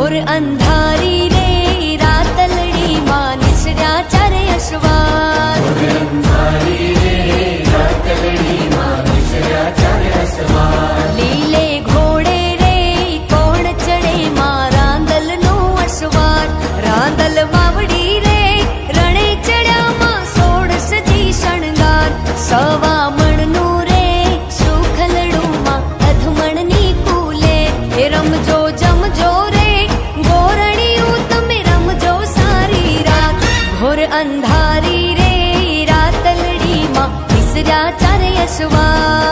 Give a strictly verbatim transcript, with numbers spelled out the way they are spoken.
घोर अंधारी रे रातलड़ी मां निसर्या चारे अश्वार। लीले घोड़े रे कोण चढ़े मां रांदल नो अश्वार। रांदल मावड़ी रे रणे चढ़्या मां सोड़ सजी शणगार। सवा मणनु रे सुखलड़ू मां अधमणनी कूले। हे रमजो जमजो रे गोरणियूं तमे रमजो सारी रात। घोर अंधारी रे रातलड़ी मां निसर्या चारे अश्वार।